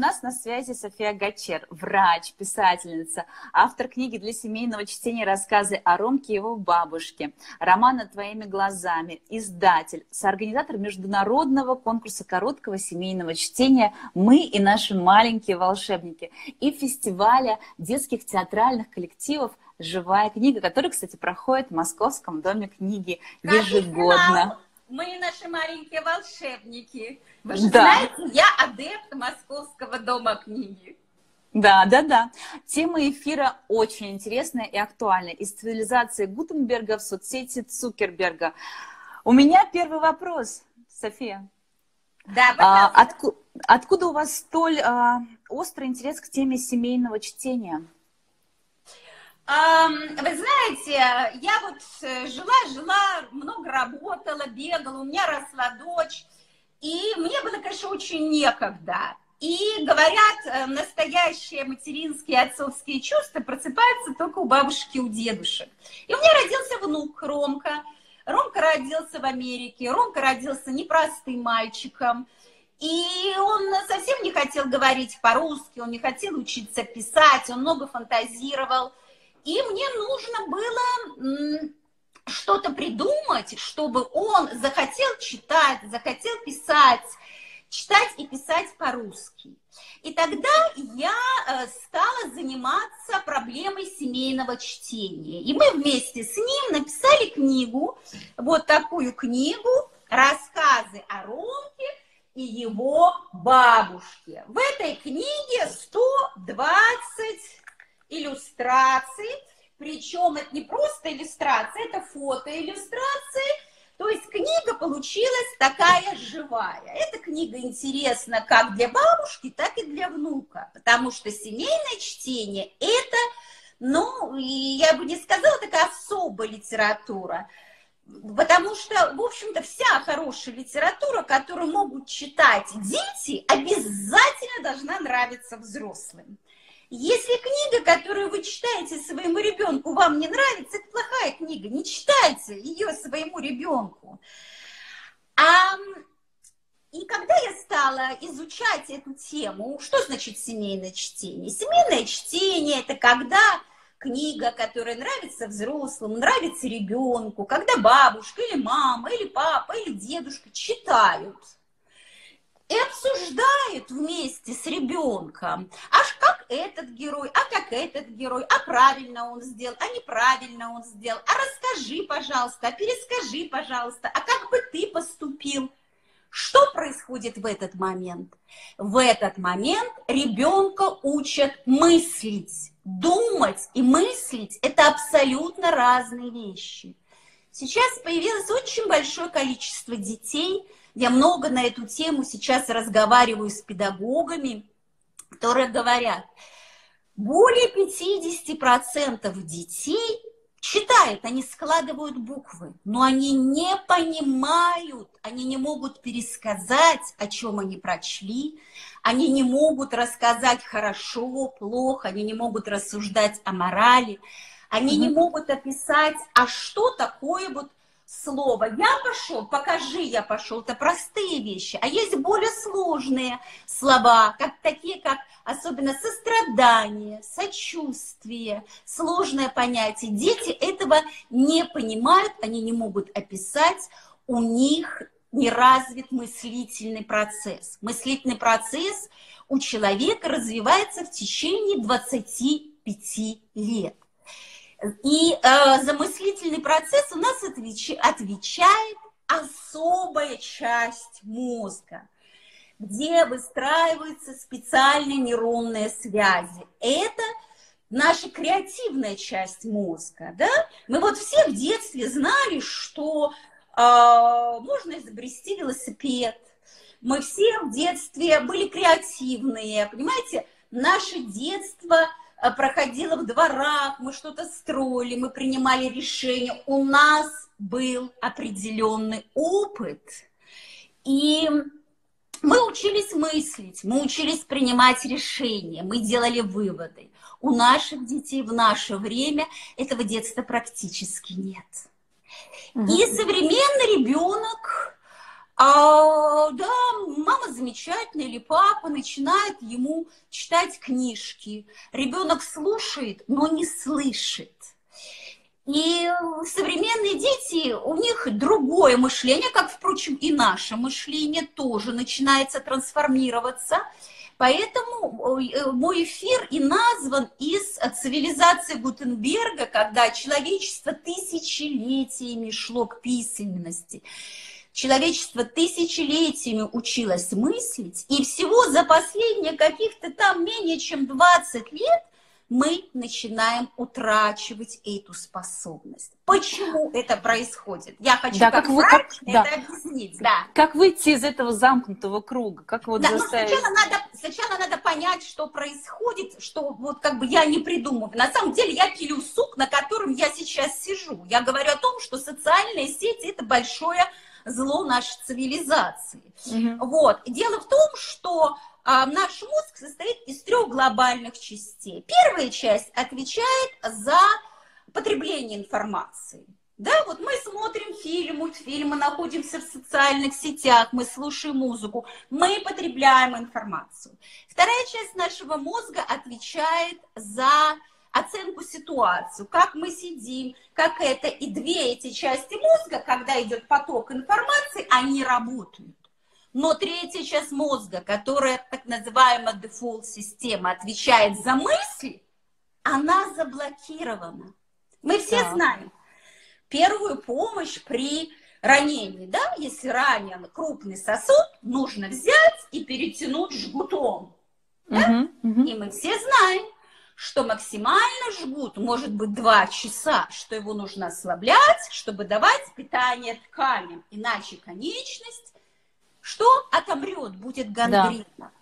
нас на связи София Гачер, врач, писательница, автор книги для семейного чтения «Рассказы о Ромке и его бабушке», романа «Твоими глазами», издатель, соорганизатор международного конкурса короткого семейного чтения «Мы и наши маленькие волшебники» и фестиваля детских театральных коллективов «Живая книга», который, кстати, проходит в Московском доме книги ежегодно. Мы наши маленькие волшебники. Вы же знаете, я адепт Московского дома книги. Да. Тема эфира очень интересная и актуальная. Из цивилизации Гутенберга в соцсети Цукерберга. У меня первый вопрос, София. Да, откуда у вас столь острый интерес к теме семейного чтения? Вы знаете, я вот жила, много работала, бегала, у меня росла дочь, и мне было, конечно, очень некогда. И, говорят, настоящие материнские и отцовские чувства просыпаются только у бабушки, у дедушек. И у меня родился внук Ромка. Ромка родился в Америке, Ромка родился непростым мальчиком. И он совсем не хотел говорить по-русски, он не хотел учиться писать, он много фантазировал. И мне нужно было что-то придумать, чтобы он захотел читать, захотел писать, читать и писать по-русски. И тогда я стала заниматься проблемой семейного чтения. И мы вместе с ним написали книгу, вот такую книгу «Рассказы о Ромке и его бабушке». В этой книге 120 иллюстраций, причем это не просто иллюстрации, это фотоиллюстрации, то есть книга получилась такая живая. Эта книга интересна как для бабушки, так и для внука, потому что семейное чтение – это, я бы не сказала, такая особая литература, потому что, в общем-то, вся хорошая литература, которую могут читать дети, обязательно должна нравиться взрослым. Если книга, которую вы читаете своему ребенку, вам не нравится, это плохая книга, не читайте ее своему ребенку. И когда я стала изучать эту тему, что значит семейное чтение? Семейное чтение – это когда книга, которая нравится взрослым, нравится ребенку, когда бабушка или мама, или папа, или дедушка читают и обсуждают вместе с ребенком, аж как этот герой, а как этот герой, а правильно он сделал, а неправильно он сделал, а расскажи, пожалуйста, а перескажи, пожалуйста, а как бы ты поступил? Что происходит в этот момент? В этот момент ребенка учат мыслить. Думать и мыслить – это абсолютно разные вещи. Сейчас появилось очень большое количество детей. Я много на эту тему сейчас разговариваю с педагогами, которые говорят, более 50% детей читают, они складывают буквы, но они не понимают, они не могут пересказать, о чем они прочли, они не могут рассказать хорошо, плохо, они не могут рассуждать о морали, они не могут описать, а что такое вот слово. Я пошел, покажи, я пошел. Это простые вещи. А есть более сложные слова, такие как особенно сострадание, сочувствие, сложное понятие. Дети этого не понимают, они не могут описать, у них не развит мыслительный процесс. Мыслительный процесс у человека развивается в течение 25 лет. И за мыслительный процесс у нас отвечает особая часть мозга, где выстраиваются специальные нейронные связи. Это наша креативная часть мозга. Да? Мы вот все в детстве знали, что можно изобрести велосипед. Мы все в детстве были креативные, понимаете? Наше детство проходило в дворах, мы что-то строили, мы принимали решения. У нас был определенный опыт. И мы учились мыслить, мы учились принимать решения, мы делали выводы. У наших детей в наше время этого детства практически нет. И современный ребенок Да, мама замечательная или папа начинает ему читать книжки. Ребенок слушает, но не слышит. И современные дети, у них другое мышление, как, впрочем, и наше мышление тоже начинается трансформироваться. Поэтому мой эфир и назван из цивилизации Гутенберга, когда человечество тысячелетиями шло к письменности. Человечество тысячелетиями училось мыслить, и всего за последние каких-то там менее чем 20 лет мы начинаем утрачивать эту способность. Почему это происходит? Я хочу как врач это объяснить. Да. Как выйти из этого замкнутого круга? Как вот заставить... сначала надо понять, что происходит, что вот как бы я не придумываю. На самом деле я пилю сук, на котором я сейчас сижу. Я говорю о том, что социальные сети – это большое зло нашей цивилизации. Вот. Дело в том, что наш мозг состоит из 3 глобальных частей. Первая часть отвечает за потребление информации. Да, вот мы смотрим фильм, мультфильмы, находимся в социальных сетях, мы слушаем музыку, мы потребляем информацию. Вторая часть нашего мозга отвечает за оценку ситуации, как мы сидим, как это. И 2 эти части мозга, когда идет поток информации, они работают. Но 3-я часть мозга, которая так называемая дефолт-система, отвечает за мысли, она заблокирована. Мы все знаем первую помощь при ранении. Да? Если ранен крупный сосуд, нужно взять и перетянуть жгутом. Да? И мы все знаем, что максимально жгут может быть 2 часа, что его нужно ослаблять, чтобы давать питание тканям. Иначе конечность что отомрет, будет гангрена.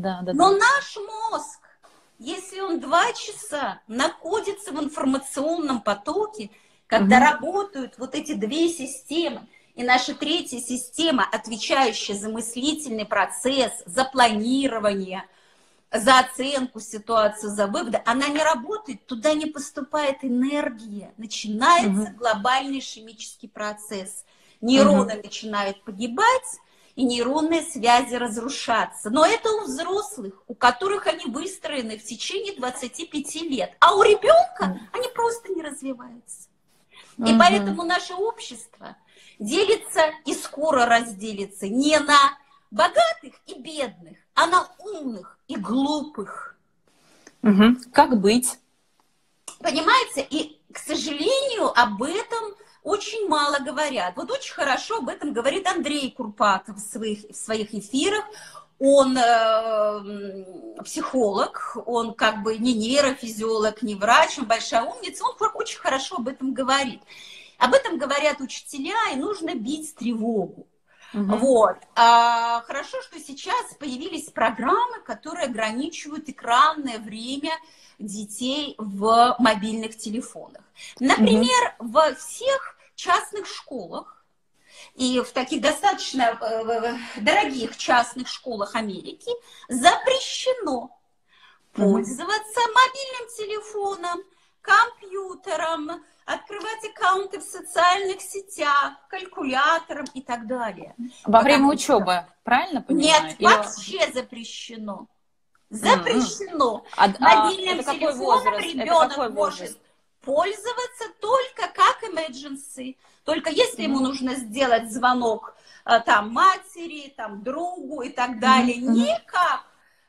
Но наш мозг, если он 2 часа находится в информационном потоке, когда работают вот эти 2 системы, и наша 3-я система, отвечающая за мыслительный процесс, за планирование, за оценку ситуации, за выводы, она не работает, туда не поступает энергия, начинается глобальный ишемический процесс. Нейроны начинают погибать, и нейронные связи разрушаться. Но это у взрослых, у которых они выстроены в течение 25 лет. А у ребенка они просто не развиваются. И поэтому наше общество делится и скоро разделится не на богатых и бедных, а на умных и глупых. Как быть? Понимаете? И, к сожалению, об этом очень мало говорят. Вот очень хорошо об этом говорит Андрей Курпатов в своих эфирах. Он психолог, он как бы не нейрофизиолог, не врач, он большая умница, он очень хорошо об этом говорит. Об этом говорят учителя, и нужно бить тревогу. Вот. Хорошо, что сейчас появились программы, которые ограничивают экранное время детей в мобильных телефонах. Например, во всех частных школах и в таких достаточно дорогих частных школах Америки запрещено пользоваться мобильным телефоном, компьютером, открывать аккаунты в социальных сетях, калькулятором и так далее. Во время учебы, правильно понимаю? Нет, вообще запрещено. Запрещено. Мобильным телефоном ребенок может пользоваться только как emergency. Только если ему нужно сделать звонок там матери, там другу и так далее. Не как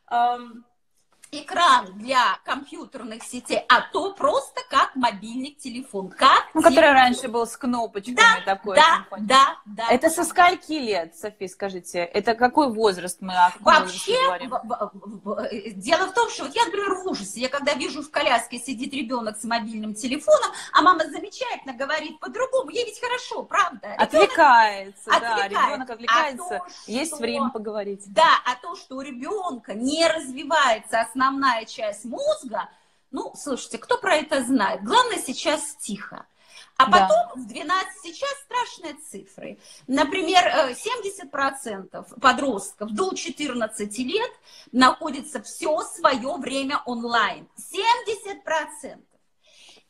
экран для компьютерных сетей, а то просто как мобильный телефон. Который раньше был с кнопочками такой. Да. Это со скольки лет, София, скажите? Это какой возраст мы вообще говорим? Дело в том, что вот я, например, в ужасе. Я когда вижу в коляске сидит ребенок с мобильным телефоном, а мама замечательно говорит по-другому. Ей ведь хорошо, правда? Отвлекается. Ребенок отвлекается. Есть время поговорить. Да, а то, что у ребенка не развивается основная часть мозга, ну, слушайте, кто про это знает? Главное сейчас тихо. А потом в 12, сейчас страшные цифры. Например, 70% подростков до 14 лет находятся все свое время онлайн. 70%.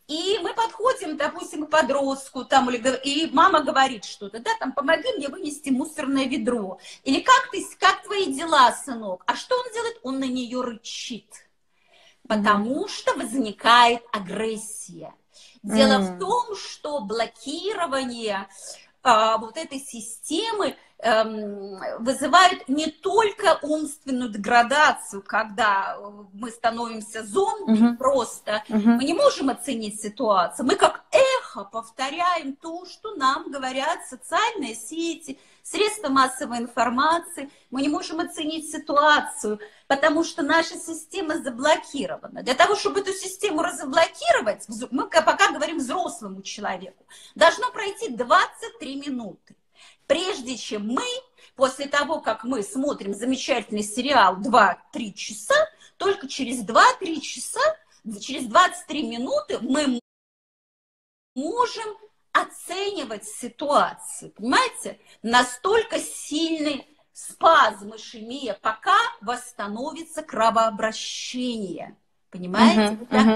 И мы подходим, допустим, к подростку, там, и мама говорит что-то, да, там, помоги мне вынести мусорное ведро. Или как твои дела, сынок? А что он делает? Он на нее рычит. Потому что возникает агрессия. Дело в том, что блокирование вот этой системы вызывает не только умственную деградацию, когда мы становимся зомби просто, мы не можем оценить ситуацию, мы как эхо повторяем то, что нам говорят социальные сети, средства массовой информации, мы не можем оценить ситуацию, потому что наша система заблокирована. Для того, чтобы эту систему разблокировать, мы пока говорим взрослому человеку, должно пройти 23 минуты. Прежде чем мы, после того, как мы смотрим замечательный сериал 2-3 часа, только через 2-3 часа, через 23 минуты мы можем оценивать ситуацию. Понимаете? Настолько сильный спазм ишемия, пока восстановится кровообращение. Понимаете?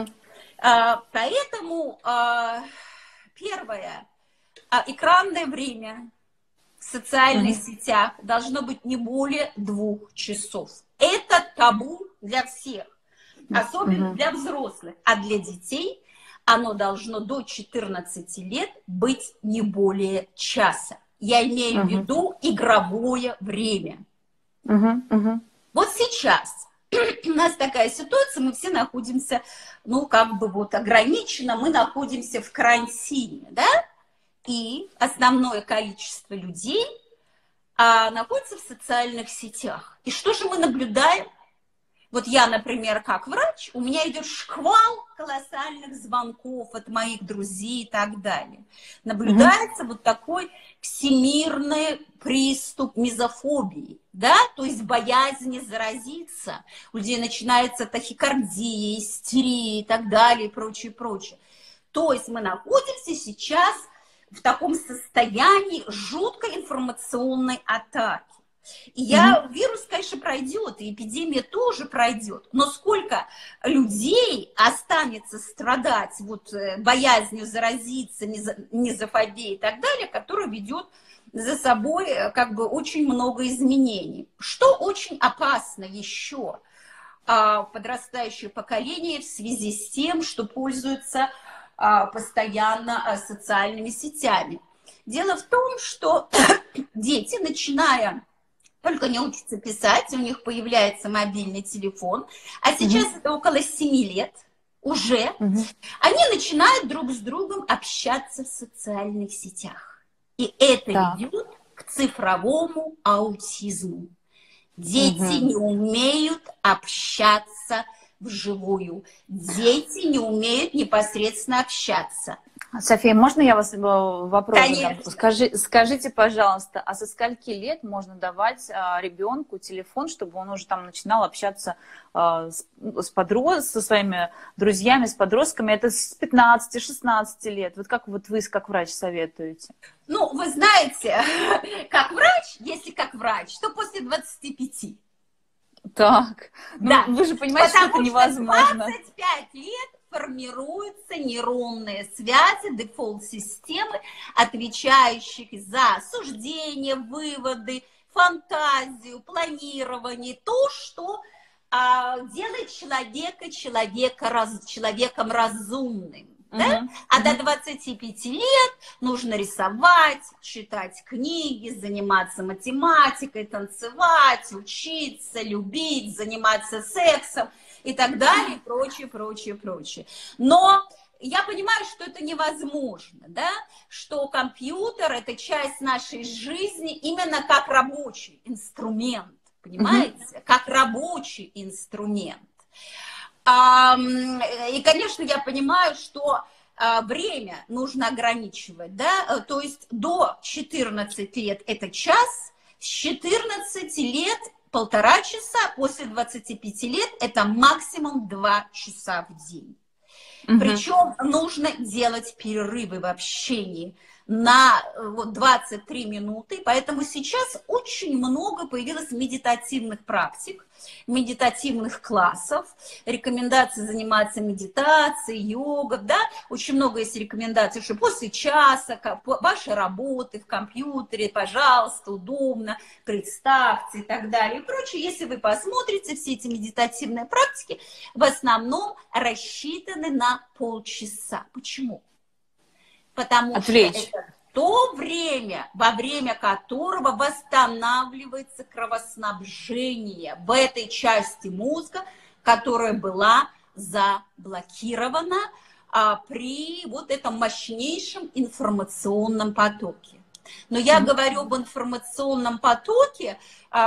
Поэтому первое, экранное время в социальных сетях должно быть не более 2 часов. Это табу для всех, особенно для взрослых. А для детей оно должно до 14 лет быть не более часа. Я имею в виду игровое время. Вот сейчас у нас такая ситуация, мы все находимся, ну, как бы вот ограниченно, мы находимся в карантине, да? И основное количество людей находится в социальных сетях. И что же мы наблюдаем? Вот я, например, как врач, у меня идет шквал колоссальных звонков от моих друзей и так далее. Наблюдается вот такой всемирный приступ мизофобии, да, то есть боязни заразиться. У людей начинается тахикардия, истерия и так далее, и прочее, прочее. То есть мы находимся сейчас в таком состоянии жуткой информационной атаки. И вирус, конечно, пройдет, и эпидемия тоже пройдет, но сколько людей останется страдать вот, боязнью заразиться, мизофобией и так далее, которая ведет за собой как бы очень много изменений. Что очень опасно еще подрастающее поколение в связи с тем, что пользуется постоянно социальными сетями. Дело в том, что дети, начиная только не учатся писать, у них появляется мобильный телефон, а сейчас это около 7 лет уже, они начинают друг с другом общаться в социальных сетях. И это ведет к цифровому аутизму. Дети не умеют общаться вживую. Дети не умеют непосредственно общаться. София, можно я вас вопрос задам? Конечно. Скажите, пожалуйста, а со скольки лет можно давать ребенку телефон, чтобы он уже там начинал общаться со своими друзьями, с подростками? Это с 15-16 лет. Вот как вот вы, как врач, советуете? Ну, вы знаете, как врач, если как врач, то после 25. Так, да. Вы же понимаете, что это невозможно. Потому что 25 лет формируются нейронные связи, дефолт-системы, отвечающих за суждения, выводы, фантазию, планирование, то, что делает человека человеком разумным. Да? А до 25 лет нужно рисовать, читать книги, заниматься математикой, танцевать, учиться, любить, заниматься сексом и так далее, прочее, прочее, прочее. Но я понимаю, что это невозможно, да? Что компьютер – это часть нашей жизни именно как рабочий инструмент, понимаете? Как рабочий инструмент. И, конечно, я понимаю, что время нужно ограничивать, да, то есть до 14 лет это час, с 14 лет 1,5 часа, после 25 лет это максимум 2 часа в день. Мгм. Причем нужно делать перерывы в общении на вот 23 минуты, поэтому сейчас очень много появилось медитативных практик, медитативных классов, рекомендаций заниматься медитацией, йогой, да, очень много есть рекомендаций, что после часа вашей работы в компьютере, пожалуйста, удобно, представьте и так далее и прочее. Если вы посмотрите, все эти медитативные практики в основном рассчитаны на полчаса. Почему? Потому что Отвлечь. это то время, во время которого восстанавливается кровоснабжение в этой части мозга, которая была заблокирована при вот этом мощнейшем информационном потоке. Но я говорю об информационном потоке,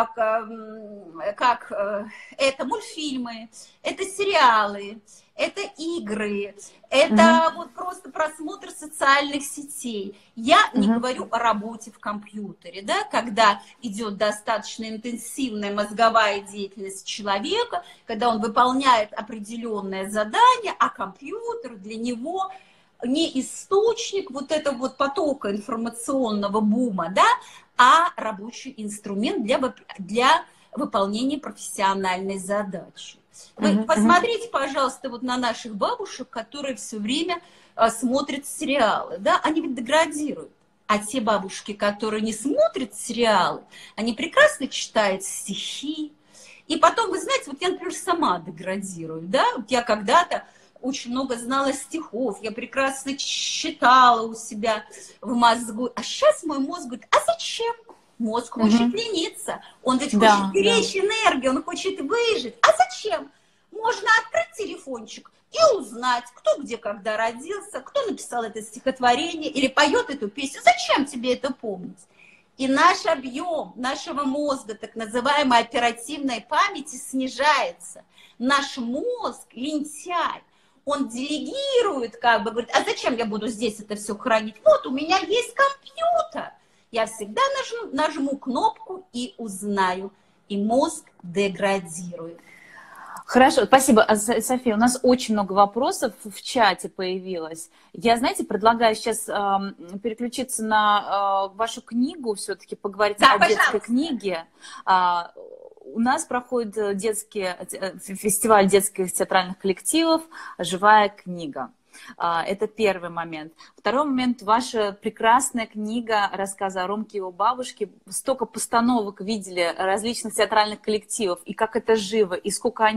как это мультфильмы, это сериалы, это игры, это вот просто просмотр социальных сетей. Я не говорю о работе в компьютере, да, когда идет достаточно интенсивная мозговая деятельность человека, когда он выполняет определенное задание, а компьютер для него не источник вот этого вот потока информационного бума, да, а рабочий инструмент для выполнения профессиональной задачи. Вы посмотрите, пожалуйста, вот на наших бабушек, которые все время смотрят сериалы, да, они ведь деградируют. А те бабушки, которые не смотрят сериалы, они прекрасно читают стихи. И потом, вы знаете, вот я, например, сама деградирую, да, вот я когда-то очень много знала стихов, я прекрасно читала у себя в мозгу. А сейчас мой мозг говорит, а зачем? Мозг хочет лениться, он ведь хочет беречь энергию, он хочет выжить. А зачем? Можно открыть телефончик и узнать, кто где когда родился, кто написал это стихотворение или поет эту песню. Зачем тебе это помнить? И наш объем нашего мозга, так называемой оперативной памяти, снижается. Наш мозг, лентяй, он делегирует, как бы, говорит, а зачем я буду здесь это все хранить? Вот у меня есть компьютер. Я всегда нажму кнопку и узнаю. И мозг деградирует. Хорошо, спасибо, София. У нас очень много вопросов в чате появилось. Я, знаете, предлагаю сейчас переключиться на вашу книгу, все-таки поговорить о детской книге. У нас проходит фестиваль детских театральных коллективов «Живая книга». Это первый момент. Второй момент. Ваша прекрасная книга рассказа о Ромке и его бабушке. Столько постановок видели различных театральных коллективов, и как это живо, и сколько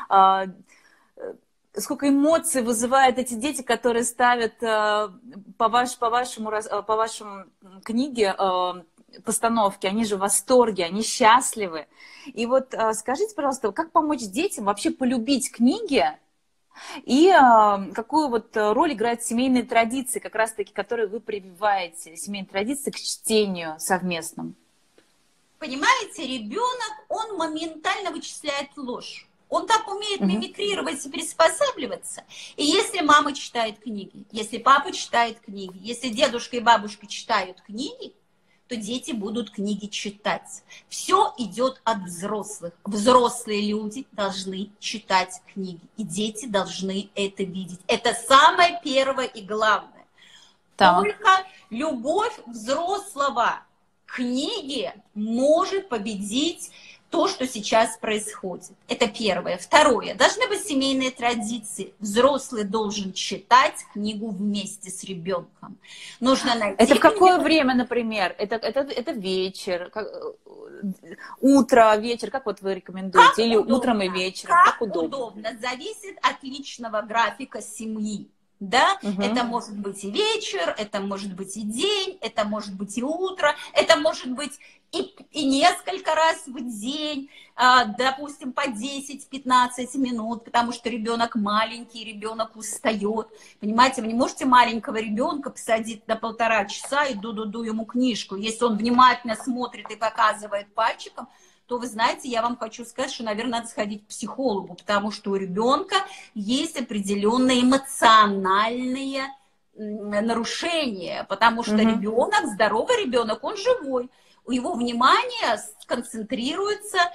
эмоций вызывают эти дети, которые ставят по вашему книге постановки. Они же в восторге, они счастливы. И вот скажите, пожалуйста, как помочь детям вообще полюбить книги? И какую вот роль играют семейные традиции, как раз-таки, которые вы прививаете, семейные традиции к чтению совместному? Понимаете, ребенок, он моментально вычисляет ложь. Он так умеет мимикрировать и приспосабливаться. И если мама читает книги, если папа читает книги, если дедушка и бабушка читают книги, то дети будут книги читать. Все идет от взрослых. Взрослые люди должны читать книги, и дети должны это видеть. Это самое первое и главное. Так. Только любовь взрослого к книге может победить то, что сейчас происходит. Это первое. Второе. Должны быть семейные традиции. Взрослый должен читать книгу вместе с ребенком. Нужно найти... Это в какое время, например? Это вечер, утро, вечер? Как вот вы рекомендуете? Как Или удобно, утром и вечером? Как удобно. Зависит от личного графика семьи. Да, это может быть и вечер, это может быть и день, это может быть и утро, это может быть и несколько раз в день, допустим, по 10-15 минут, потому что ребенок маленький, ребенок устает. Понимаете, вы не можете маленького ребенка посадить на 1,5 часа и ду-ду-ду ему книжку. Если он внимательно смотрит и показывает пальчиком, то, вы знаете, я вам хочу сказать, что, наверное, надо сходить к психологу, потому что у ребенка есть определенные эмоциональные нарушения, потому что ребенок, здоровый ребенок, он живой, у его внимания сконцентрируется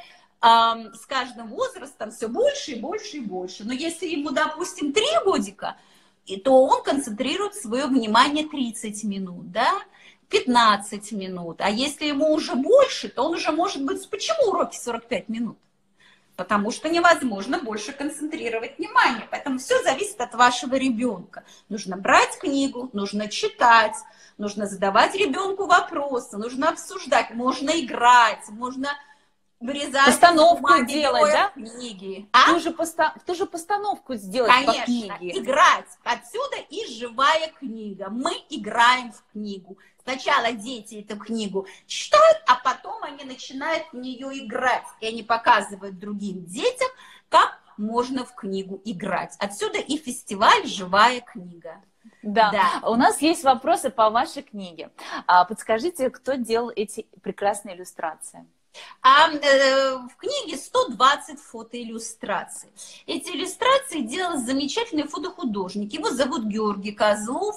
с каждым возрастом все больше и больше и больше. Но если ему, допустим, 3 годика, то он концентрирует свое внимание 30 минут, да, 15 минут. А если ему уже больше, то он уже может быть... Почему уроки 45 минут? Потому что невозможно больше концентрировать внимание. Поэтому все зависит от вашего ребенка. Нужно брать книгу, нужно читать, нужно задавать ребенку вопросы, нужно обсуждать, можно играть, можно вырезать постановку делать, да? Книги. Ту же постановку сделать. Конечно, по книге. Играть. Отсюда и живая книга. Мы играем в книгу. Сначала дети эту книгу читают, а потом они начинают в нее играть. И они показывают другим детям, как можно в книгу играть. Отсюда и фестиваль «Живая книга». Да. У нас есть вопросы по вашей книге. Подскажите, кто делал эти прекрасные иллюстрации? В книге 120 фотоиллюстраций. Эти иллюстрации делал замечательный фотохудожник. Его зовут Георгий Козлов.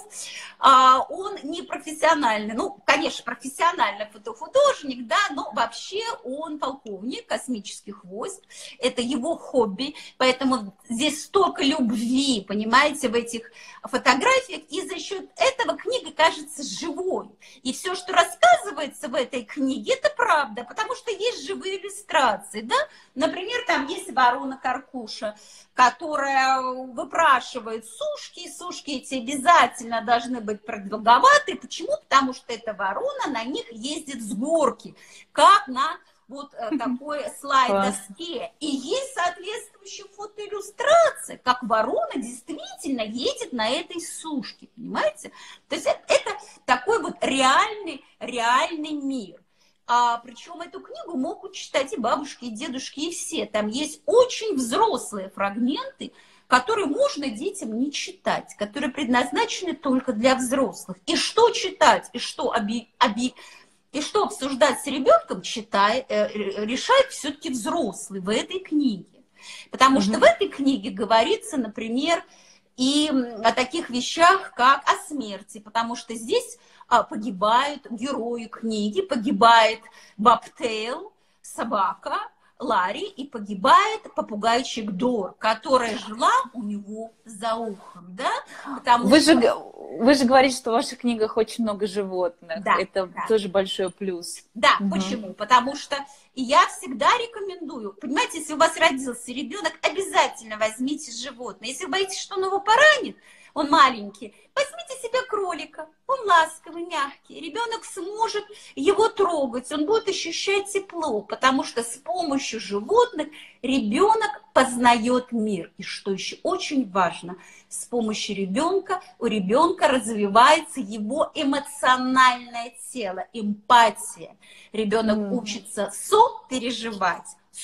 Он не профессиональный, ну, конечно, профессиональный фотохудожник, да, но вообще он полковник космических войск. Это его хобби, поэтому здесь столько любви, понимаете, в этих фотографиях. И за счет этого книга кажется живой. И все, что рассказывается в этой книге, это правда, потому что есть живые иллюстрации, да? Например, там есть ворона Каркуша, которая выпрашивает сушки, и сушки эти обязательно должны быть продолговатые. Почему? Потому что эта ворона на них ездит с горки, как на вот такой слайд-доске. И есть соответствующая фотоиллюстрация, как ворона действительно едет на этой сушке, понимаете? То есть это такой вот реальный мир. Причем эту книгу могут читать и бабушки, и дедушки, и все. Там есть очень взрослые фрагменты, которые можно детям не читать, которые предназначены только для взрослых. И что читать, и что обсуждать с ребенком, решает все-таки взрослый в этой книге. Потому что в этой книге говорится, например, и о таких вещах, как о смерти, потому что здесь погибают герои книги, погибает Бобтейл, собака, Ларри, и погибает попугайчик Дор, которая жила у него за ухом, да? Вы же говорите, что в ваших книгах очень много животных. Да, это тоже большой плюс. Да, почему? Потому что я всегда рекомендую, понимаете, если у вас родился ребенок, обязательно возьмите животное. Если вы боитесь, что он его поранит, он маленький, возьмите себе кролика, он ласковый, мягкий, ребенок сможет его трогать, он будет ощущать тепло, потому что с помощью животных ребенок познает мир. И что еще очень важно, с помощью ребенка у ребенка развивается его эмоциональное тело, эмпатия. Ребенок учится сопереживать,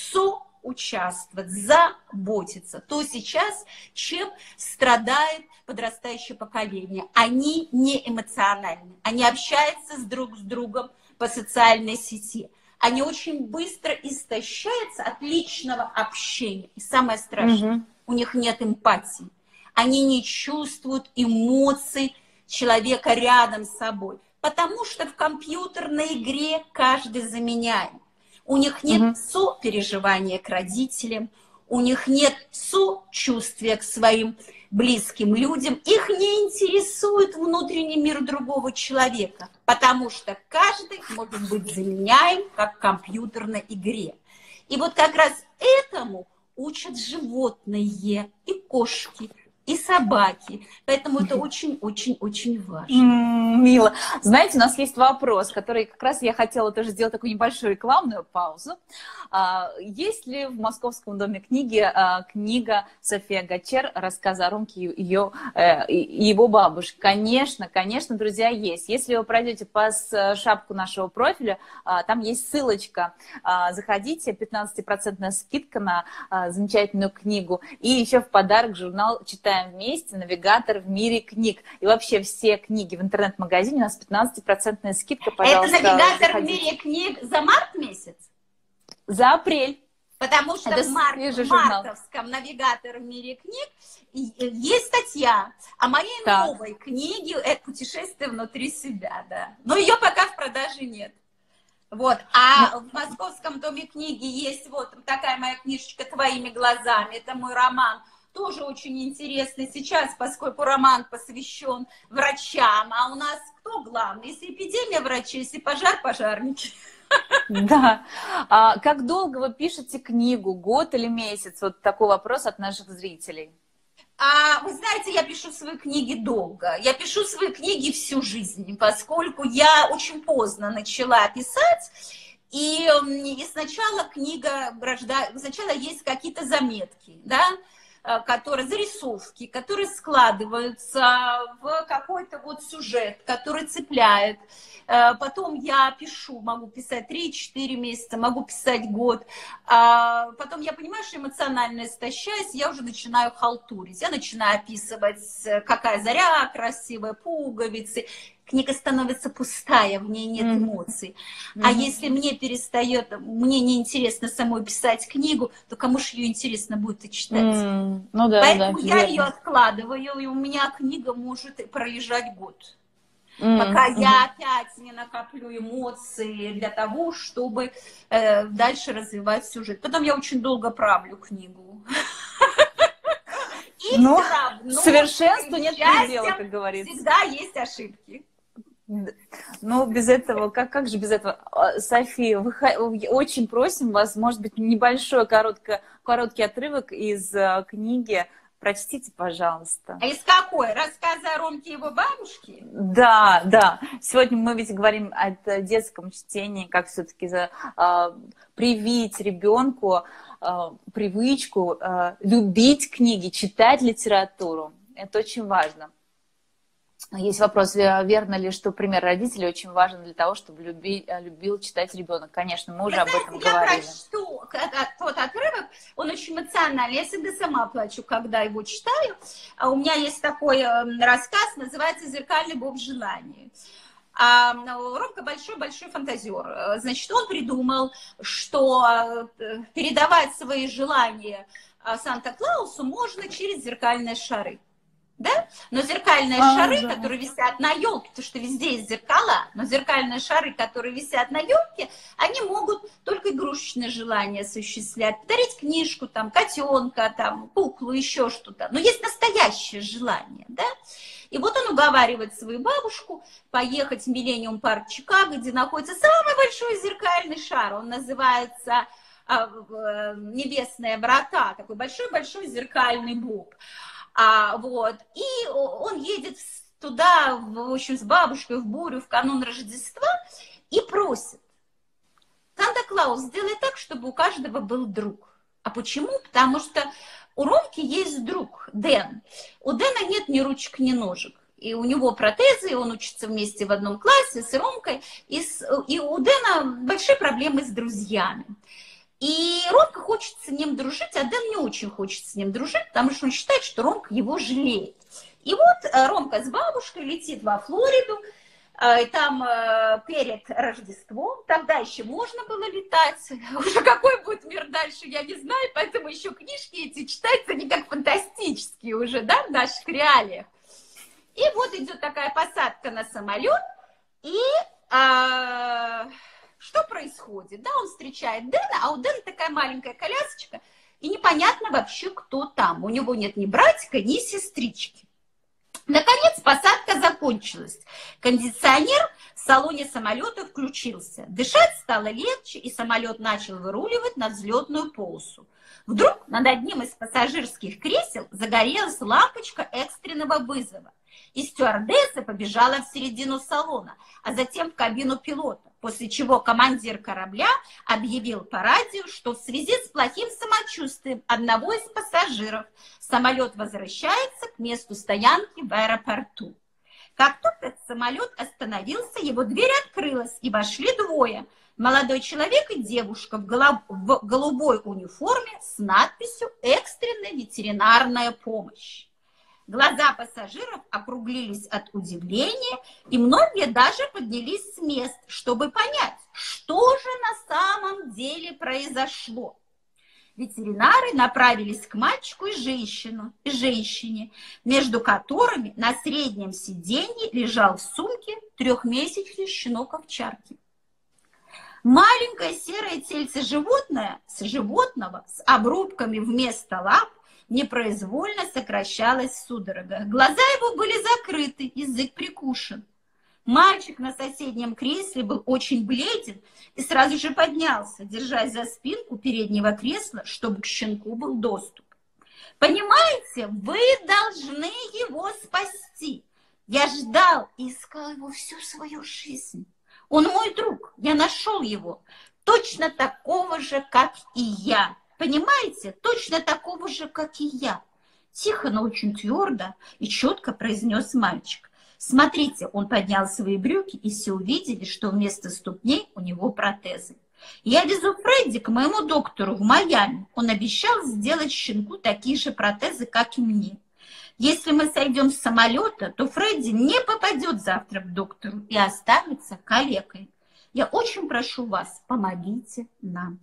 участвовать, заботиться. То сейчас, чем страдает подрастающее поколение. Они не эмоциональны. Они общаются друг с другом по социальной сети. Они очень быстро истощаются от личного общения. И самое страшное, у них нет эмпатии. Они не чувствуют эмоций человека рядом с собой. Потому что в компьютерной игре каждый заменяем. У них нет сопереживания к родителям, у них нет сочувствия к своим близким людям, их не интересует внутренний мир другого человека, потому что каждый может быть заменяем, как в компьютерной игре. И вот как раз этому учат животные, и кошки, и собаки. Поэтому это очень-очень-очень важно. Мило. Знаете, у нас есть вопрос, который как раз я хотела тоже сделать такую небольшую рекламную паузу. Есть ли в Московском доме книги книга София Гачер «Рассказы о Ромке и его бабушке»? Конечно, конечно, друзья, есть. Если вы пройдете по шапку нашего профиля, там есть ссылочка. Заходите, 15% скидка на замечательную книгу. И еще в подарок журнал «Читаем вместе», навигатор в мире книг. И вообще все книги в интернет-магазине у нас 15% скидка, пожалуйста. Это навигатор заходите. В мире книг за март месяц? За апрель. Потому что в мартовском навигаторе в мире книг есть статья о моей новой книге «Это путешествие внутри себя». Да. Но ее пока в продаже нет. Вот. А в Московском доме книги есть вот такая моя книжечка «Твоими глазами». Это мой роман. Тоже очень интересный сейчас, поскольку роман посвящен врачам. А у нас кто главный? Если эпидемия врачей, если пожар, пожарники. Да. А как долго вы пишете книгу? Год или месяц? Вот такой вопрос от наших зрителей. Вы знаете, я пишу свои книги долго. Я пишу свои книги всю жизнь, поскольку я очень поздно начала писать. И сначала сначала есть какие-то заметки, да, зарисовки, которые складываются в какой-то вот сюжет, который цепляет. Потом я пишу, могу писать 3-4 месяца, могу писать год. Потом я понимаю, что эмоционально истощаюсь, я уже начинаю халтурить. Я начинаю описывать, какая заря красивая, пуговицы. Книга становится пустая, в ней нет эмоций. А если мне неинтересно самой писать книгу, то кому же ее интересно будет и читать? Ну да, поэтому да, я верно. ее откладываю, и у меня книга может пролежать год. Пока я опять не накоплю эмоции для того, чтобы дальше развивать сюжет. Потом я очень долго правлю книгу. И Ну, все равно, совершенству нет предела, как говорится. Всегда есть ошибки. Ну, без этого, как же без этого? София, очень просим вас, может быть, небольшой короткий отрывок из книги. Прочтите, пожалуйста. А из какой? Рассказы о Ромке и его бабушке? Да, да. Сегодня мы ведь говорим о детском чтении, как все-таки привить ребенку привычку любить книги, читать литературу. Это очень важно. Есть вопрос, верно ли, что пример родителей очень важен для того, чтобы любил читать ребенок. Конечно, мы уже об этом говорили. Я прочту тот отрывок, он очень эмоциональный. Я всегда сама плачу, когда его читаю. У меня есть такой рассказ, называется «Зеркальный бог желаний». Ромка большой-большой фантазер. Значит, он придумал, что передавать свои желания Санта-Клаусу можно через зеркальные шары. Да? Но зеркальные шары, да, которые висят на елке, потому что везде есть зеркала, но зеркальные шары, которые висят на елке, они могут только игрушечные желания осуществлять. Подарить книжку, там, котенка, там, куклу, еще что-то. Но есть настоящее желание, да? И вот он уговаривает свою бабушку поехать в Миллениум парк Чикаго, где находится самый большой зеркальный шар. Он называется «Небесные врата», такой большой-большой зеркальный бог. И он едет туда, в общем, с бабушкой в бурю в канун Рождества и просит: Санта-Клаус, сделай так, чтобы у каждого был друг. А почему? Потому что у Ромки есть друг, Дэн. У Дэна нет ни ручек, ни ножек. И у него протезы, и он учится вместе в одном классе с Ромкой. И у Дэна большие проблемы с друзьями. И Ромка хочет с ним дружить, а Дэн не очень хочет с ним дружить, потому что он считает, что Ромка его жалеет. И вот Ромка с бабушкой летит во Флориду, и там перед Рождеством, тогда еще можно было летать, уже какой будет мир дальше, я не знаю, поэтому еще книжки эти читаются, они как фантастические уже, да, в наших реалиях. И вот идет такая посадка на самолет, и... Что происходит? Да, он встречает Дэна, а у Дэна такая маленькая колясочка, и непонятно вообще, кто там. У него нет ни братика, ни сестрички. Наконец, посадка закончилась. Кондиционер в салоне самолета включился. Дышать стало легче, и самолет начал выруливать на взлетную полосу. Вдруг над одним из пассажирских кресел загорелась лампочка экстренного вызова. И стюардесса побежала в середину салона, а затем в кабину пилота, после чего командир корабля объявил по радио, что в связи с плохим самочувствием одного из пассажиров самолет возвращается к месту стоянки в аэропорту. Как только этот самолет остановился, его дверь открылась, и вошли двое. Молодой человек и девушка в голубой униформе с надписью «Экстренная ветеринарная помощь». Глаза пассажиров округлились от удивления, и многие даже поднялись с мест, чтобы понять, что же на самом деле произошло. Ветеринары направились к мальчику и женщине, между которыми на среднем сиденье лежал в сумке 3-месячный щенок овчарки. Маленькое серое тельце животного с обрубками вместо лап непроизвольно сокращалось в судорогах. Глаза его были закрыты, язык прикушен. Мальчик на соседнем кресле был очень бледен и сразу же поднялся, держась за спинку переднего кресла, чтобы к щенку был доступ. Понимаете, вы должны его спасти. Я ждал и искал его всю свою жизнь. Он мой друг, я нашел его, точно такого же, как и я. Понимаете, точно такого же, как и я. Тихо, но очень твердо и четко произнес мальчик. Смотрите, он поднял свои брюки, и все увидели, что вместо ступней у него протезы. Я везу Фредди к моему доктору в Майами. Он обещал сделать щенку такие же протезы, как и мне. Если мы сойдем с самолета, то Фредди не попадет завтра к доктору и останется калекой. Я очень прошу вас, помогите нам.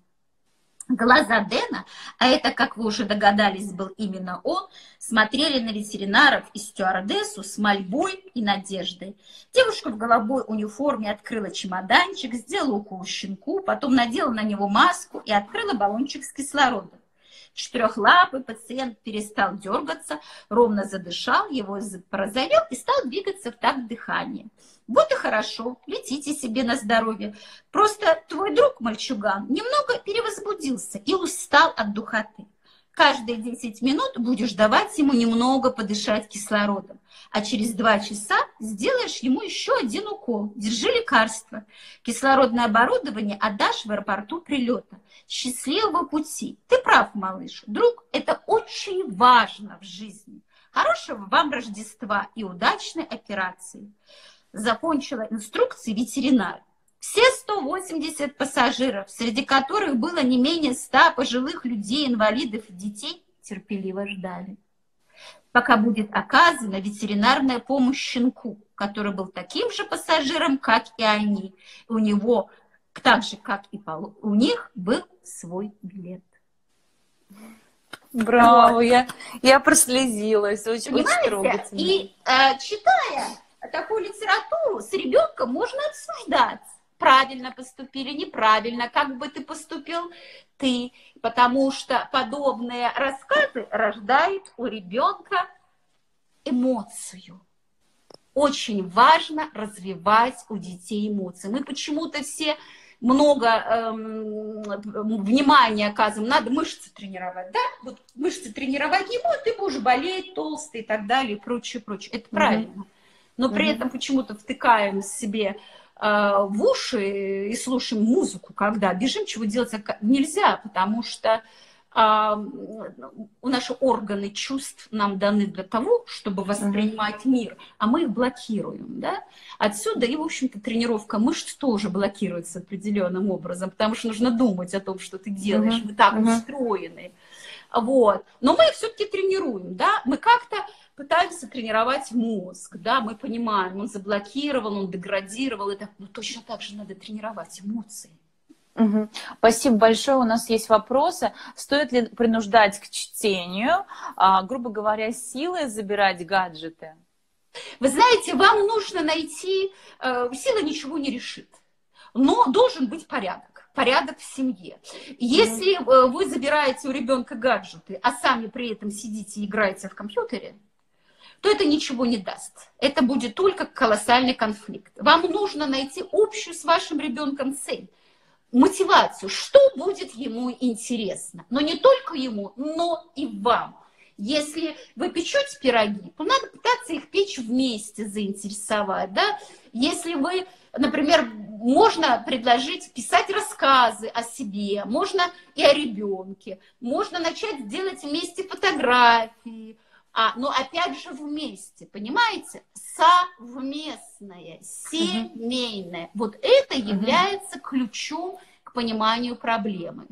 Глаза Дэна, а это, как вы уже догадались, был именно он, смотрели на ветеринаров и стюардессу с мольбой и надеждой. Девушка в голубой униформе открыла чемоданчик, сделала укол щенку, потом надела на него маску и открыла баллончик с кислородом. Четырехлапый пациент перестал дергаться, ровно задышал, его язык порозовел и стал двигаться в такт дыхания. Вот и хорошо, летите себе на здоровье. Просто твой друг, мальчуган, немного перевозбудился и устал от духоты. Каждые 10 минут будешь давать ему немного подышать кислородом, а через 2 часа сделаешь ему еще 1 укол. Держи лекарство. Кислородное оборудование отдашь в аэропорту прилета. Счастливого пути. Ты прав, малыш. Друг, это очень важно в жизни. Хорошего вам Рождества и удачной операции. Закончила инструкции ветеринар. Все 180 пассажиров, среди которых было не менее 100 пожилых людей, инвалидов и детей, терпеливо ждали, пока будет оказана ветеринарная помощь щенку, который был таким же пассажиром, как и они. У него, так же, как и у них, был свой билет. Браво, вот. Я прослезилась, очень, очень трогательно. И читая такую литературу, с ребенком можно обсуждать. Правильно поступили, неправильно, как бы ты поступил ты, потому что подобные рассказы рождают у ребенка эмоцию. Очень важно развивать у детей эмоции. Мы почему-то все много внимания оказываем, надо мышцы тренировать, да? Вот мышцы тренировать не будут, ты будешь болеть, толстый и так далее, и прочее, прочее. Это правильно. Но при этом почему-то втыкаем себе в уши и слушаем музыку, когда бежим, чего делать нельзя, потому что наши органы чувств нам даны для того, чтобы воспринимать мир, а мы их блокируем. Да? Отсюда и, в общем-то, тренировка мышц тоже блокируется определенным образом, потому что нужно думать о том, что ты делаешь, мы так устроены. Вот. Но мы их все-таки тренируем, да? Мы как-то пытаемся тренировать мозг, да, мы понимаем, он заблокировал, он деградировал, и так, ну, точно так же надо тренировать эмоции. Спасибо большое. У нас есть вопросы. Стоит ли принуждать к чтению, грубо говоря, силой забирать гаджеты? Вы знаете, вам нужно найти, сила ничего не решит, но должен быть порядок в семье. Если вы забираете у ребенка гаджеты, а сами при этом сидите и играете в компьютере, то это ничего не даст. Это будет только колоссальный конфликт. Вам нужно найти общую с вашим ребенком цель, мотивацию, что будет ему интересно. Но не только ему, но и вам. Если вы печете пироги, то надо пытаться их печь вместе, заинтересовать. Да? Если вы, например, можно предложить писать рассказы о себе, можно и о ребенке, можно начать делать вместе фотографии, но опять же вместе, понимаете? Совместное, семейное. Вот это является ключом к пониманию проблемы.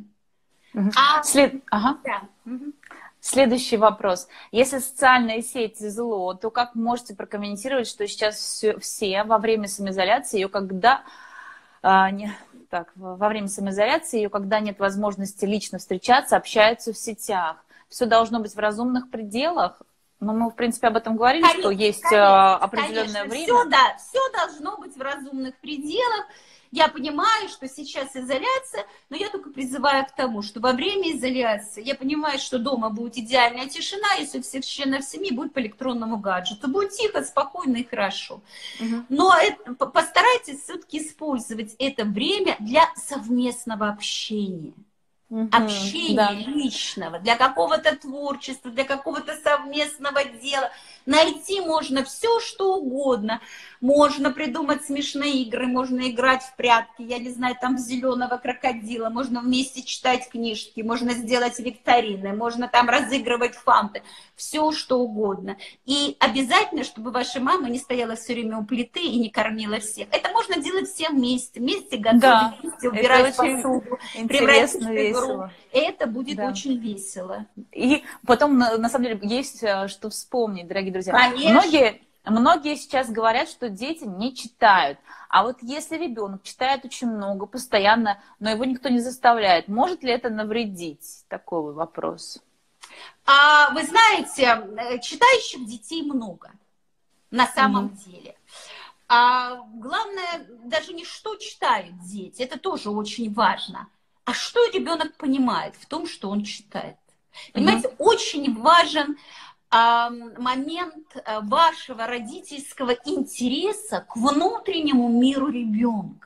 Следующий вопрос. Если социальные сети зло, то как можете прокомментировать, что сейчас все во время самоизоляции, во время самоизоляции, когда нет возможности лично встречаться, общаются в сетях? Все должно быть в разумных пределах. Но мы, в принципе, об этом говорили, что есть определенное время. Все должно быть в разумных пределах. Я понимаю, что сейчас изоляция, но я только призываю к тому, что во время изоляции я понимаю, что дома будет идеальная тишина, если у всех членов семьи будет по электронному гаджету. Будет тихо, спокойно и хорошо. Но постарайтесь все-таки использовать это время для совместного общения. Общения личного, для какого-то творчества, для какого-то совместного дела. Найти можно все, что угодно. Можно придумать смешные игры, можно играть в прятки, я не знаю, там в зеленого крокодила, можно вместе читать книжки, можно сделать викторины, можно там разыгрывать фанты, все, что угодно. И обязательно, чтобы ваша мама не стояла все время у плиты и не кормила всех. Это можно делать всем вместе, вместе готовить, вместе убирать посуду, превратить в игру. Это будет очень весело. И потом, на самом деле, есть что вспомнить, дорогие друзья. Конечно. Многие сейчас говорят, что дети не читают. А вот если ребенок читает очень много, постоянно, но его никто не заставляет, может ли это навредить? Такой вопрос. Вы знаете, читающих детей много на самом деле. Главное даже не что читают дети, это тоже очень важно, а что ребенок понимает в том, что он читает. Понимаете, очень важен момент вашего родительского интереса к внутреннему миру ребенка.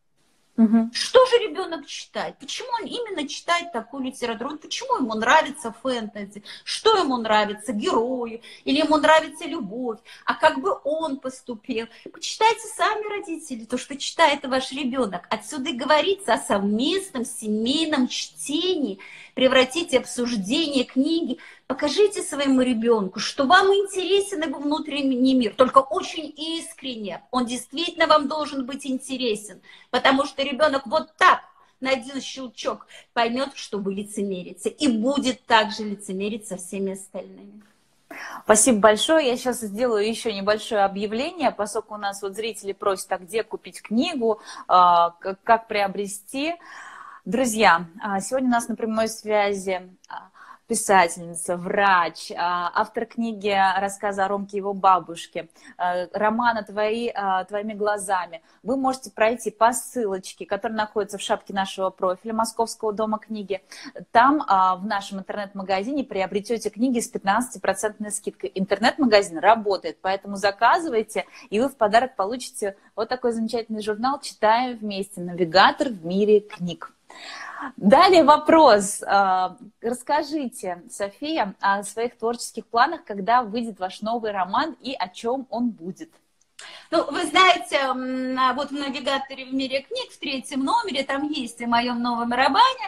Что же ребенок читает? Почему он именно читает такую литературу? Почему ему нравится фэнтези? Что ему нравится? Герою? Или ему нравится любовь? А как бы он поступил? Почитайте сами, родители, то, что читает ваш ребенок. Отсюда и говорится о совместном семейном чтении. Превратите обсуждение книги. Покажите своему ребенку, что вам интересен его внутренний мир, только очень искренне. Он действительно вам должен быть интересен, потому что ребенок вот так на один щелчок поймет, что вы лицемерите, и будет также лицемерить со всеми остальными. Спасибо большое. Я сейчас сделаю еще небольшое объявление, поскольку у нас вот зрители просят, а где купить книгу, как приобрести. Друзья, сегодня у нас на прямой связи писательница, врач, автор книги рассказа о Ромке и его бабушке, романа «Твоими глазами». Вы можете пройти по ссылочке, которая находится в шапке нашего профиля Московского дома книги. Там в нашем интернет-магазине приобретете книги с 15% скидкой. Интернет-магазин работает, поэтому заказывайте, и вы в подарок получите вот такой замечательный журнал «Читаем вместе. Навигатор в мире книг». Далее вопрос. Расскажите, София, о своих творческих планах, когда выйдет ваш новый роман и о чем он будет. Ну, вы знаете, вот в «Навигаторе в мире книг» в 3-м номере там есть о моем новом романе.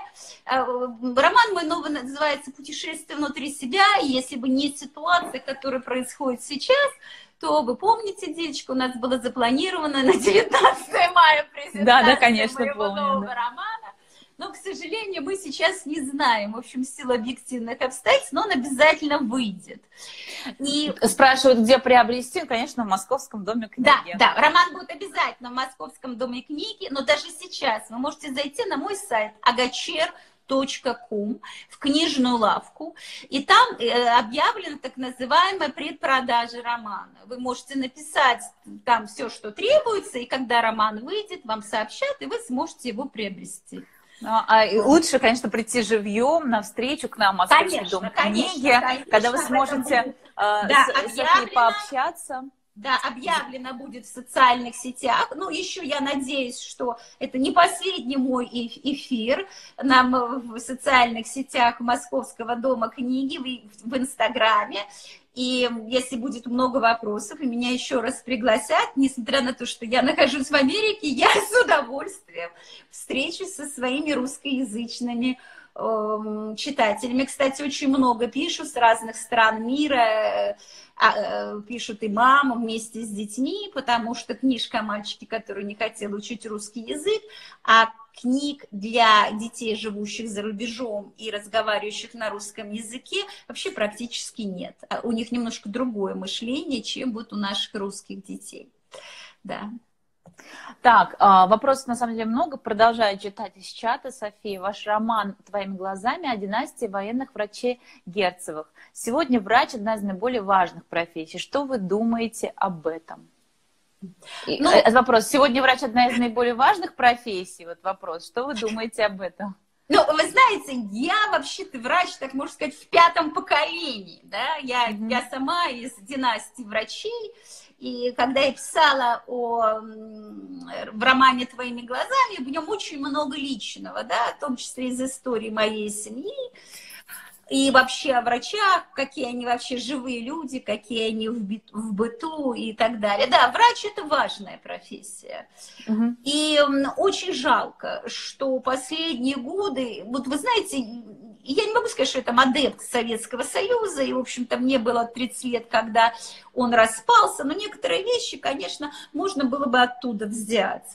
Роман мой новый называется «Путешествие внутри себя». И если бы не ситуация, которая происходит сейчас, то вы помните, девочка, у нас было запланировано на 19 мая презентация моего нового романа. Но, к сожалению, мы сейчас не знаем, в общем, в силу объективных обстоятельств, но он обязательно выйдет. И... Спрашивают, где приобрести, конечно, в Московском доме книги. Да, роман будет обязательно в Московском доме книги, но даже сейчас вы можете зайти на мой сайт agacher.com в книжную лавку, и там объявлена так называемая предпродажа романа. Вы можете написать там все, что требуется, и когда роман выйдет, вам сообщат, и вы сможете его приобрести. Лучше, конечно, прийти живьем навстречу к нам в Московский дом книги, когда вы сможете с ней пообщаться. Да, объявлено будет в социальных сетях. Ну, еще я надеюсь, что это не последний мой эфир нам в социальных сетях Московского дома книги, в Инстаграме. И если будет много вопросов, и меня еще раз пригласят, несмотря на то, что я нахожусь в Америке, я с удовольствием встречусь со своими русскоязычными читателями. Кстати, очень много пишут с разных стран мира, пишут и мамы вместе с детьми, потому что книжка о мальчике, который не хотел учить русский язык, а книг для детей, живущих за рубежом и разговаривающих на русском языке, вообще практически нет. У них немножко другое мышление, чем вот у наших русских детей. Да. Так, вопросов на самом деле много. Продолжаю читать из чата. София, ваш роман «Твоими глазами» о династии военных врачей Герцевых. Сегодня врач – одна из наиболее важных профессий. Что вы думаете об этом? Ну, Вопрос. Сегодня врач одна из наиболее важных профессий. Вот вопрос. Что вы думаете об этом? ну, вы знаете, я вообще-то врач, так можно сказать, в 5-м поколении, да, я сама из династии врачей, и когда я писала в романе «Твоими глазами», в нем очень много личного, да, в том числе из истории моей семьи, и вообще о врачах, какие они вообще живые люди, какие они в быту и так далее. Да, врач – это важная профессия. И очень жалко, что последние годы, вот вы знаете, я не могу сказать, что это адепт Советского Союза, и, в общем-то, мне было 30 лет, когда он распался, но некоторые вещи, конечно, можно было бы оттуда взять.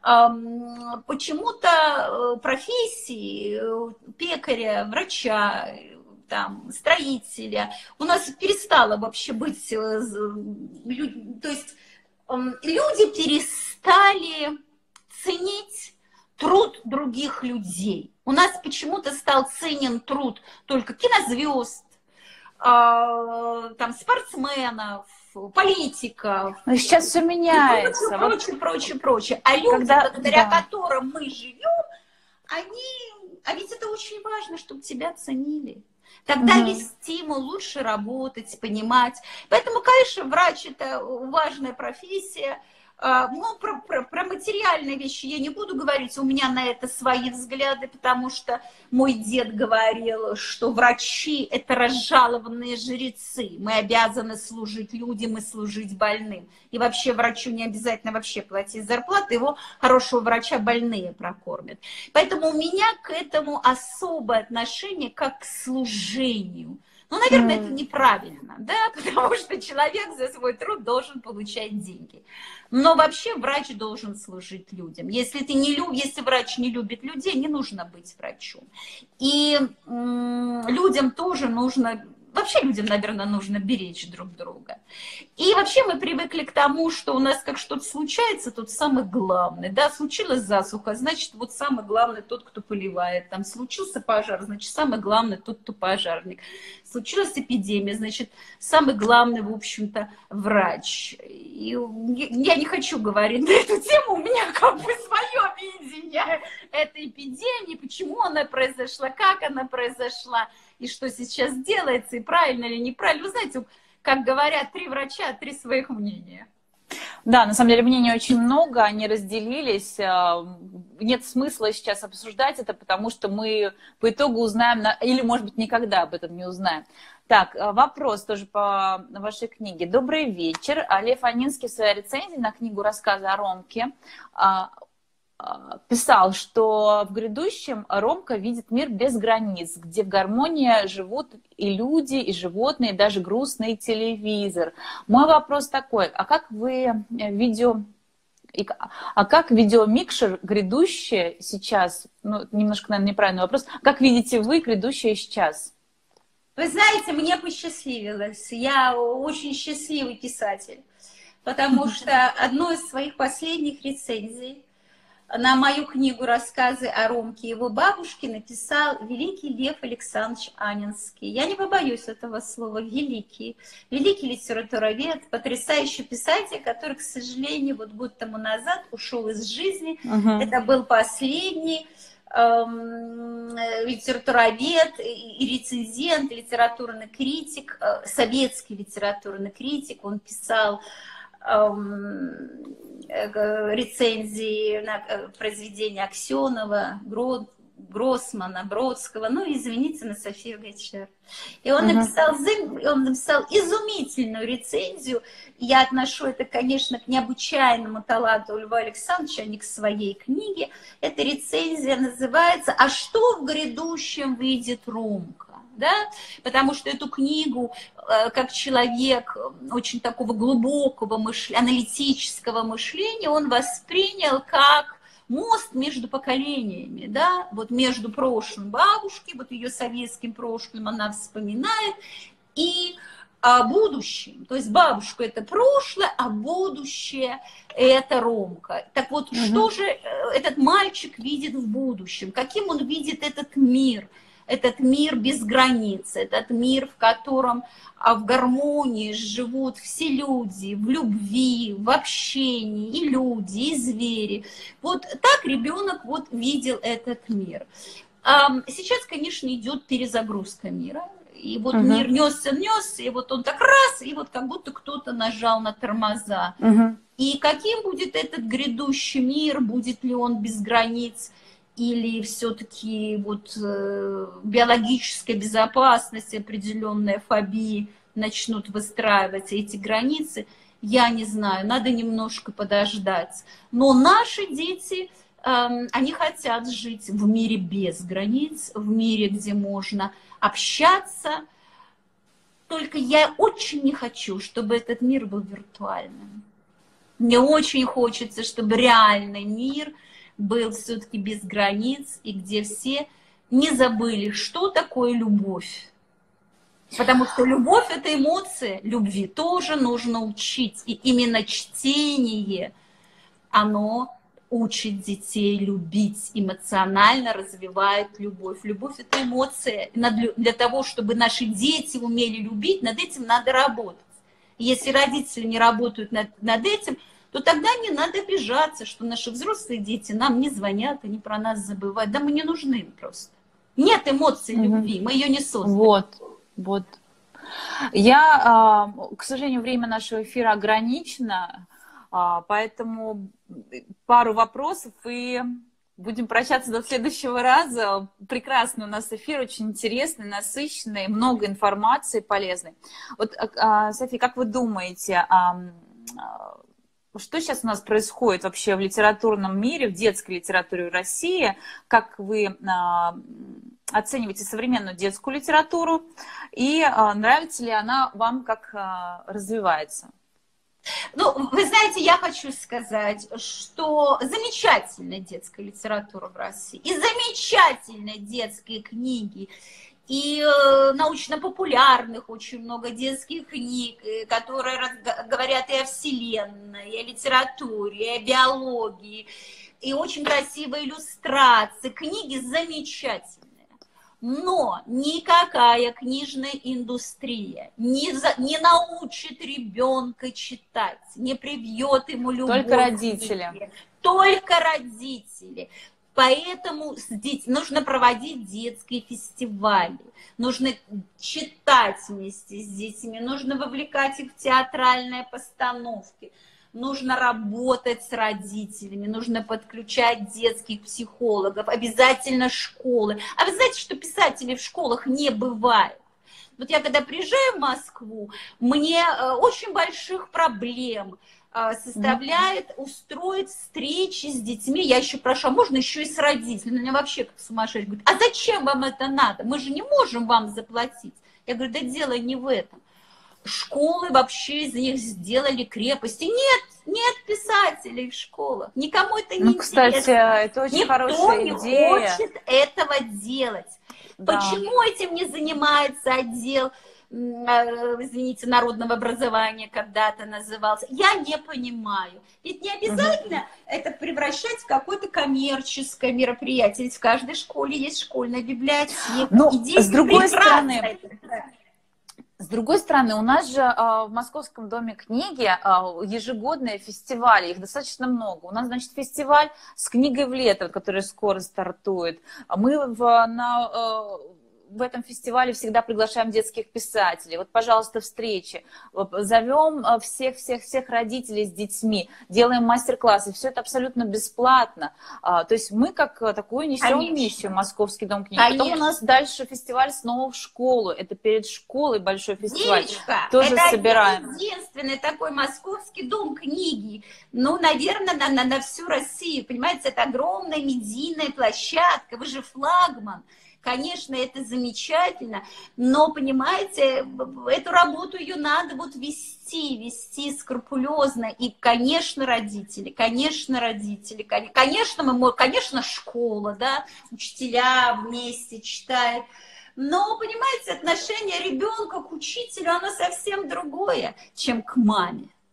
Почему-то профессии пекаря, врача, там, строителя у нас перестало вообще быть, то есть люди перестали ценить труд других людей. У нас почему-то стал ценен труд только кинозвезд, там, спортсменов, политиков. Но сейчас все меняется. Прочее. А люди, благодаря которым мы живем, а ведь это очень важно, чтобы тебя ценили. Тогда есть стимул лучше работать, понимать. Поэтому, конечно, врач – это важная профессия. Ну, про материальные вещи я не буду говорить, у меня на это свои взгляды, потому что мой дед говорил, что врачи – это разжалованные жрецы, мы обязаны служить людям и служить больным. И вообще врачу не обязательно вообще платить зарплату, его хорошего врача больные прокормят. Поэтому у меня к этому особое отношение как к служению. Ну, наверное, это неправильно, да, потому что человек за свой труд должен получать деньги. Но вообще врач должен служить людям. Если врач не любит людей, не нужно быть врачом. И людям тоже нужно... Вообще людям, наверное, нужно беречь друг друга. И вообще мы привыкли к тому, что у нас как что-то случается, тот самый главный. Да, случилась засуха, значит, вот самый главный тот, кто поливает. Там случился пожар, значит, самый главный тот, кто пожарник. Случилась эпидемия, значит, самый главный, в общем-то, врач. И я не хочу говорить на эту тему, у меня как бы свое видение этой эпидемии, почему она произошла, как она произошла. И что сейчас делается, и правильно или неправильно. Вы знаете, как говорят, 3 врача, 3 своих мнения. Да, на самом деле мнений очень много, они разделились. Нет смысла сейчас обсуждать это, потому что мы по итогу узнаем, или, может быть, никогда об этом не узнаем. Так, вопрос тоже по вашей книге. Добрый вечер. Лев Анинский в своей рецензии на книгу «Рассказы о Ромке» писал, что в грядущем Ромка видит мир без границ, где в гармонии живут и люди, и животные, и даже грустный телевизор. Мой вопрос такой, а как видеомикшер грядущее сейчас, ну, немножко, наверное, неправильный вопрос, как видите вы грядущее сейчас? Вы знаете, мне посчастливилось. Я очень счастливый писатель, потому что одну из своих последних рецензий на мою книгу «Рассказы о Ромке и его бабушке» написал великий Лев Александрович Анинский. Я не побоюсь этого слова, великий. Великий литературовед, потрясающий писатель, который, к сожалению, вот год тому назад ушел из жизни. Это был последний литературовед и рецензент, литературный критик, советский литературный критик. Он писал рецензии на произведения Аксенова, Гроссмана, Бродского, ну, извините, на Софию Гачар. И он написал изумительную рецензию. Я отношу это, конечно, к необычайному таланту Льва Александровича, а не к своей книге. Эта рецензия называется «А что в грядущем выйдет Ромка?». Да? Потому что эту книгу, как человек очень такого глубокого аналитического мышления, он воспринял как мост между поколениями, да? Вот между прошлым бабушки, вот ее советским прошлым она вспоминает, и о будущем. То есть бабушка – это прошлое, а будущее – это Ромка. Так вот, что же этот мальчик видит в будущем? Каким он видит этот мир? этот мир без границ, этот мир, в котором в гармонии живут все люди, в любви, в общении, и люди, и звери. Вот так ребенок вот видел этот мир. Сейчас, конечно, идет перезагрузка мира. И вот мир несся, и вот он так раз, и вот как будто кто-то нажал на тормоза. И каким будет этот грядущий мир, будет ли он без границ, или все-таки вот биологическая безопасность, определенные фобии начнут выстраивать эти границы, я не знаю, надо немножко подождать. Но наши дети, они хотят жить в мире без границ, в мире, где можно общаться. Только я очень не хочу, чтобы этот мир был виртуальным. Мне очень хочется, чтобы реальный мир был все-таки без границ, и где все не забыли, что такое любовь. Потому что любовь – это эмоция, любви тоже нужно учить. И именно чтение, оно учит детей любить, эмоционально развивает любовь. Любовь – это эмоция. Для того, чтобы наши дети умели любить, над этим надо работать. Если родители не работают над этим, то тогда не надо обижаться, что наши взрослые дети нам не звонят, они про нас забывают. Да мы не нужны им просто. Нет эмоций любви, мы ее не создали. Вот. Я, к сожалению, время нашего эфира ограничено, поэтому пару вопросов и будем прощаться до следующего раза. Прекрасный у нас эфир, очень интересный, насыщенный, много информации полезной. Вот, София, как вы думаете, что сейчас у нас происходит вообще в литературном мире, в детской литературе в России? Как вы оцениваете современную детскую литературу? И нравится ли она вам, как развивается? Ну, вы знаете, я хочу сказать, что замечательная детская литература в России, и замечательные детские книги, и научно-популярных очень много детских книг, которые говорят и о Вселенной, и о литературе, и о биологии, и очень красивые иллюстрации. Книги замечательные. Но никакая книжная индустрия не научит ребенка читать, не привьет ему любовь. Только родители. Только родители. Поэтому нужно проводить детские фестивали, нужно читать вместе с детьми, нужно вовлекать их в театральные постановки, нужно работать с родителями, нужно подключать детских психологов, обязательно школы. А вы знаете, что писателей в школах не бывает? Вот я когда приезжаю в Москву, мне очень больших проблем составляет устроить встречи с детьми. Я еще прошу, а можно еще и с родителями? Меня вообще как сумасшедший говорит, а зачем вам это надо? Мы же не можем вам заплатить. Я говорю, да дело не в этом. Школы вообще из них сделали крепости. Нет писателей в школах. Никому это не интересно. Кстати, это очень хорошая идея. Никто не хочет этого делать. Да. Почему этим не занимается отдел, извините, народного образования когда-то назывался? Я не понимаю. Ведь не обязательно это превращать в какое-то коммерческое мероприятие. Ведь в каждой школе есть школьная библиотека. Но с другой стороны, у нас же в Московском доме книги ежегодные фестивали, их достаточно много. У нас, значит, фестиваль с книгой в лето, который скоро стартует. Мы в этом фестивале всегда приглашаем детских писателей. Вот, пожалуйста, встречи. Зовем всех родителей с детьми, делаем мастер-классы. Все это абсолютно бесплатно. То есть мы как такую несем миссию Московский дом книги. Конечно. Потом у нас дальше фестиваль снова в школу. Это перед школой большой фестиваль. Девочка, тоже это собираем. Единственный такой Московский дом книги. Ну, наверное, на всю Россию. Понимаете, это огромная медийная площадка. Вы же флагман. Конечно, это замечательно, но, понимаете, эту работу ее надо вот вести скрупулезно. И, конечно, родители, конечно, школа, да, учителя вместе читают. Но, понимаете, отношение ребенка к учителю, оно совсем другое, чем к маме.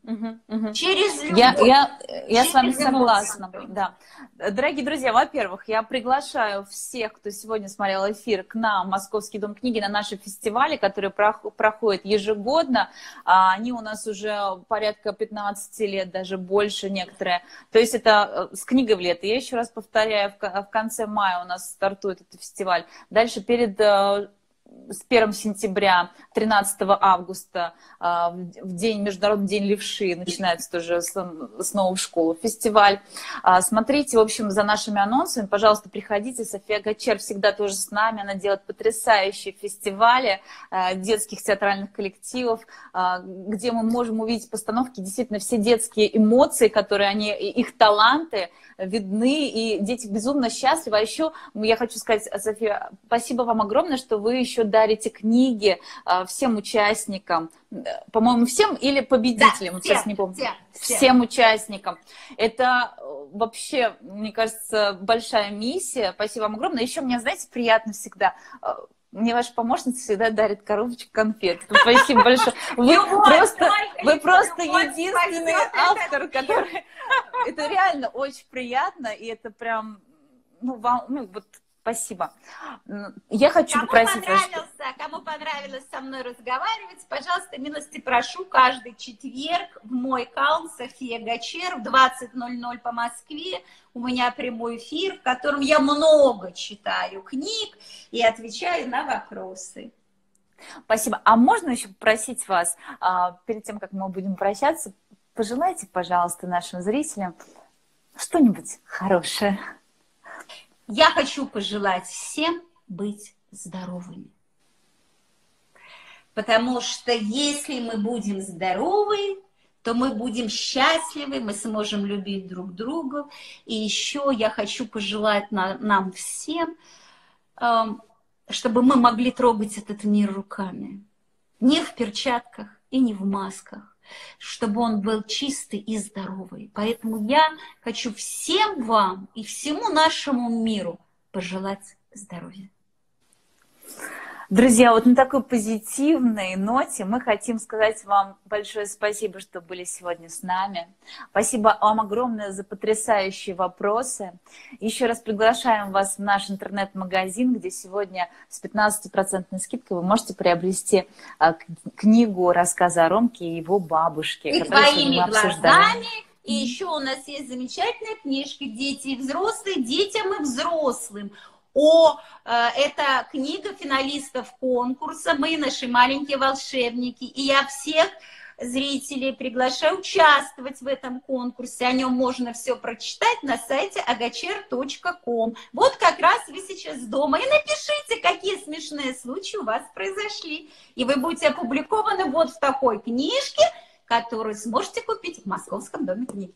Через любовь. Я с вами согласна. Да. Дорогие друзья, во-первых, я приглашаю всех, кто сегодня смотрел эфир, к нам в Московский дом книги на наши фестивали, которые проходят ежегодно. Они у нас уже порядка 15 лет, даже больше некоторые. То есть это с книгой в лето. Я еще раз повторяю, в конце мая у нас стартует этот фестиваль. Дальше с 1 сентября, 13 августа, в день, Международный день левши, начинается тоже снова в школу фестиваль. Смотрите, в общем, за нашими анонсами, пожалуйста, приходите. София Гачер всегда тоже с нами, она делает потрясающие фестивали детских театральных коллективов, где мы можем увидеть постановки, действительно, все детские эмоции, которые их таланты видны, и дети безумно счастливы. А еще я хочу сказать, София, спасибо вам огромное, что вы еще дарите книги всем участникам, по-моему, всем или победителям, да, сейчас не помню. Всем участникам. Это вообще, мне кажется, большая миссия. Спасибо вам огромное. Еще мне, знаете, приятно всегда. Мне ваша помощница всегда дарит коробочку конфет. Спасибо большое. Вы просто единственный автор, который... Это реально очень приятно, и это прям... вот спасибо. Я хочу попросить вас... Кому понравилось со мной разговаривать, пожалуйста, милости прошу, каждый четверг в мой аккаунт София Гачер в 20:00 по Москве. У меня прямой эфир, в котором я много читаю книг и отвечаю на вопросы. Спасибо. А можно еще попросить вас, перед тем, как мы будем прощаться, пожелайте, пожалуйста, нашим зрителям что-нибудь хорошее. Я хочу пожелать всем быть здоровыми. Потому что если мы будем здоровы, то мы будем счастливы, мы сможем любить друг друга. И еще я хочу пожелать нам всем, чтобы мы могли трогать этот мир руками. Не в перчатках и не в масках. Чтобы он был чистый и здоровый. Поэтому я хочу всем вам и всему нашему миру пожелать здоровья. Друзья, вот на такой позитивной ноте мы хотим сказать вам большое спасибо, что были сегодня с нами. Спасибо вам огромное за потрясающие вопросы. Еще раз приглашаем вас в наш интернет-магазин, где сегодня с 15% скидкой вы можете приобрести книгу рассказа о Ромке и его бабушке. И твоими глазами. И еще у нас есть замечательная книжка «Дети и взрослые», детям и взрослым. Это книга финалистов конкурса «Мы, наши маленькие волшебники». И я всех зрителей приглашаю участвовать в этом конкурсе. О нем можно все прочитать на сайте agacher.com. Вот как раз вы сейчас дома. И напишите, какие смешные случаи у вас произошли. И вы будете опубликованы вот в такой книжке, которую сможете купить в Московском доме книги.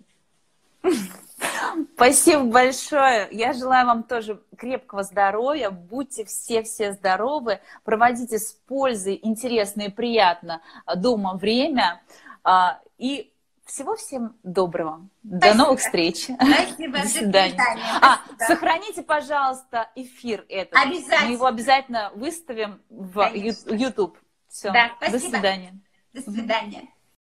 Спасибо большое. Я желаю вам тоже крепкого здоровья. Будьте все здоровы. Проводите с пользой, интересно и приятно дома время. И всего всем доброго. Спасибо. До новых встреч. Спасибо. До свидания. Сохраните, пожалуйста, эфир этот. Обязательно. Мы его обязательно выставим в YouTube. Все. Да, спасибо. До свидания. До свидания.